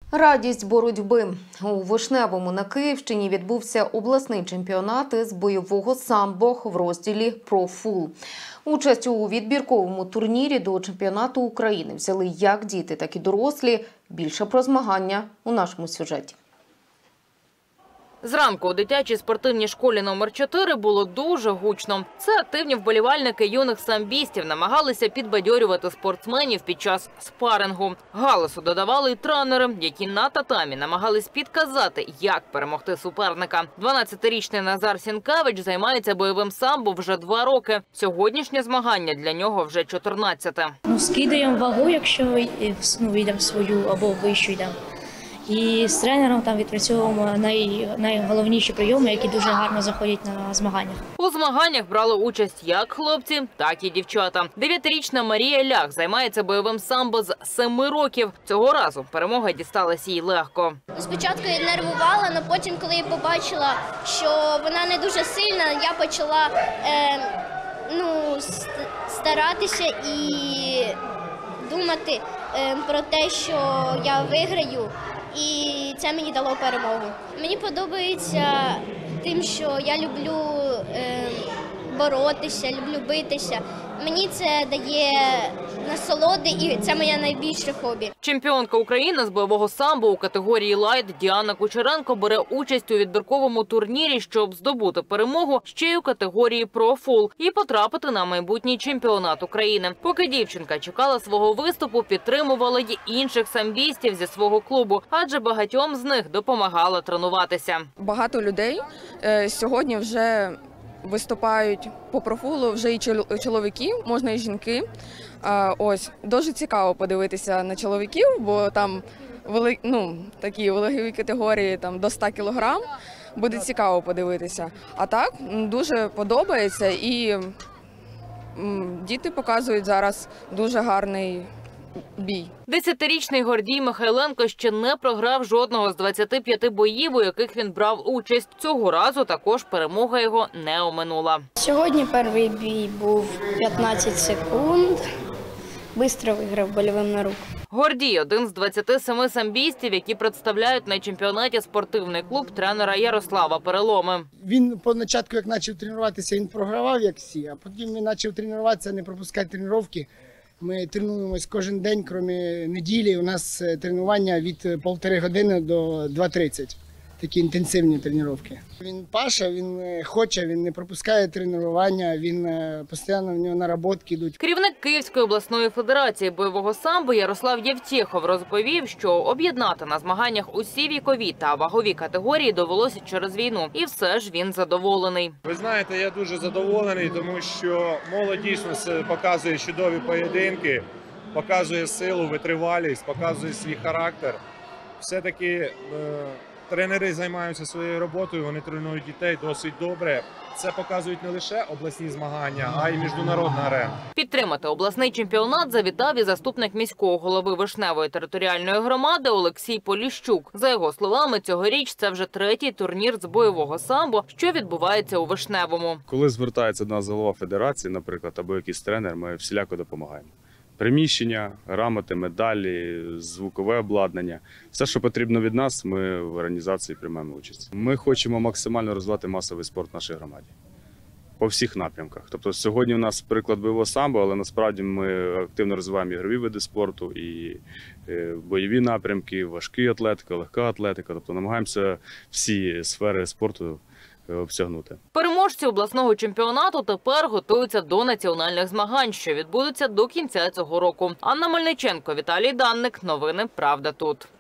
Радість боротьби. У Вишневому на Київщині відбувся обласний чемпіонат із бойового самбо в розділі «Профул». Участь у відбірковому турнірі до чемпіонату України взяли як діти, так і дорослі. Більше про змагання у нашому сюжеті. Зранку у дитячій спортивній школі номер 4 було дуже гучно. Це активні вболівальники юних самбістів намагалися підбадьорювати спортсменів під час спарингу. Галасу додавали й тренери, які на татамі намагались підказати, як перемогти суперника. 12-річний Назар Сінкевич займається бойовим самбо вже 2 роки. Сьогоднішнє змагання для нього вже 14-те. Скидаємо вагу, якщо йдемо свою або вищу йдемо. І з тренером там відпрацьовуємо найголовніші прийоми, які дуже гарно заходять на змаганнях. У змаганнях брали участь як хлопці, так і дівчата. 9-річна Марія Лях займається бойовим самбо з 7 років. Цього разу перемога дісталась їй легко. Спочатку я нервувала, але потім, коли я побачила, що вона не дуже сильна, я почала старатися і думати про те, що я виграю. І це мені дало перемогу. Мені подобається тим, що я люблю боротися, люблю битися. Мені це дає насолоди і це моє найбільше хобі. Чемпіонка України з бойового самбо у категорії лайт Діана Кучеренко бере участь у відбірковому турнірі, щоб здобути перемогу ще й у категорії профул і потрапити на майбутній чемпіонат України. Поки дівчинка чекала свого виступу, підтримувала й інших самбістів зі свого клубу, адже багатьом з них допомагала тренуватися. Багато людей сьогодні вже виступають по профулу, вже і чоловіки, можна і жінки. Ось, дуже цікаво подивитися на чоловіків, бо там такі вагові категорії там, до 100 кілограм. Буде цікаво подивитися. А так, дуже подобається і діти показують зараз дуже гарний бій. 10-річний Гордій Михайленко ще не програв жодного з 25 боїв, у яких він брав участь. Цього разу також перемога його не оминула. Сьогодні перший бій був 15 секунд. Швидко виграв больовим на руку. Гордій – один з 27 самбістів, які представляють на чемпіонаті спортивний клуб тренера Ярослава Переломи. Він спочатку, як почав тренуватися, він програвав, як всі, а потім він почав тренуватися, не пропускати тренування. Ми тренуємось кожен день, крім неділі. У нас тренування від 1,5 години до 2:30. Такі інтенсивні тренування. Він паша, він хоче, він не пропускає тренування, він постійно в нього наработки йдуть. Керівник Київської обласної федерації бойового самбо Ярослав Євтєхов розповів, що об'єднати на змаганнях усі вікові та вагові категорії довелося через війну. І все ж він задоволений. Ви знаєте, я дуже задоволений, тому що молодь дійсно показує чудові поєдинки, показує силу, витривалість, показує свій характер. Все-таки тренери займаються своєю роботою, вони тренують дітей досить добре. Це показують не лише обласні змагання, а й міжнародна арена. Підтримати обласний чемпіонат завітав і заступник міського голови Вишневої територіальної громади Олексій Поліщук. За його словами, цьогоріч це вже 3-й турнір з бойового самбо, що відбувається у Вишневому. Коли звертається до нас голова федерації, наприклад, або якийсь тренер, ми всіляко допомагаємо. Приміщення, грамоти, медалі, звукове обладнання. Все, що потрібно від нас, ми в організації приймаємо участь. Ми хочемо максимально розвивати масовий спорт в нашій громаді. По всіх напрямках. Тобто сьогодні у нас приклад бойового самбо, але насправді ми активно розвиваємо ігрові види спорту, і бойові напрямки, важка атлетика, легка атлетика. Тобто намагаємося всі сфери спорту обсягнути. Переможці обласного чемпіонату тепер готуються до національних змагань, що відбудуться до кінця цього року. Анна Мельниченко, Віталій Данник. Новини «Правда тут».